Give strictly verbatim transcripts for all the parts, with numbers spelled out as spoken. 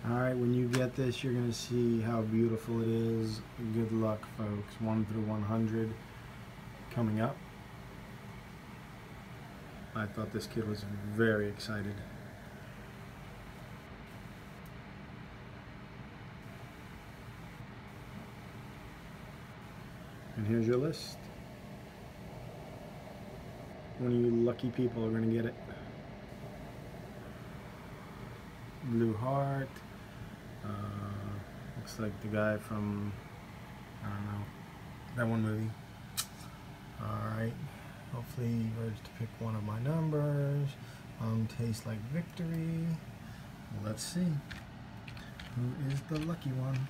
Alright, when you get this, you're going to see how beautiful it is. Good luck, folks. one through one hundred coming up. I thought this kid was very excited. And here's your list. One of you lucky people are going to get it. Blue Heart. Uh, looks like the guy from, I don't know, that one movie. Alright, hopefully you urge to pick one of my numbers. Um, tastes like victory. Let's see. Who is the lucky one?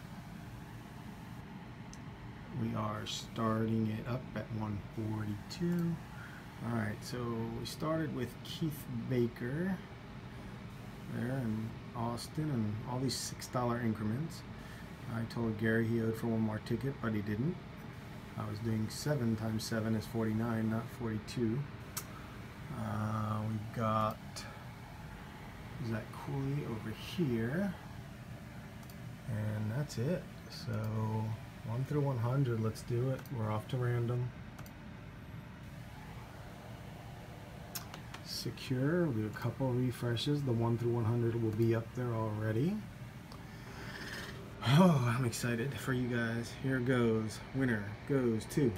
We are starting it up at one forty-two. Alright, so we started with Keith Baker there in Austin, and all these six dollar increments. I told Gary he owed for one more ticket, but he didn't. I was doing seven times seven is forty-nine, not forty-two. Uh, we got Zach Cooley over here, and that's it. So one through one hundred, let's do it. We're off to random. Secure, we'll do a couple of refreshes. The one through one hundred will be up there already. Oh, I'm excited for you guys. Here goes. Winner goes to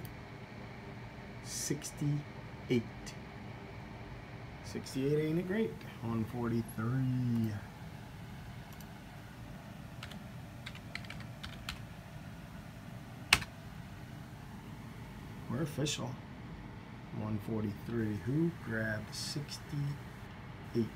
sixty-eight. sixty-eight, ain't it great? one forty-three. We're official. one forty-three. Who grabbed sixty-eight?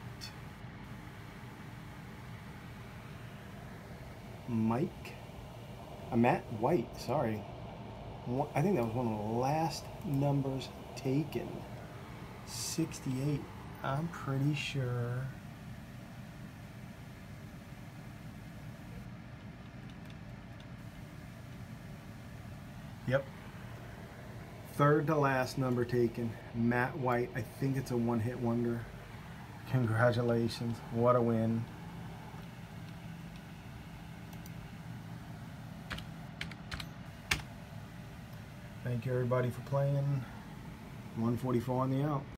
Mike? Uh, Matt White, sorry. I think that was one of the last numbers taken. sixty-eight. I'm pretty sure. Yep. Third to last number taken, Matt White. I think it's a one-hit wonder. Congratulations, what a win. Thank you everybody for playing. one forty-four on the out.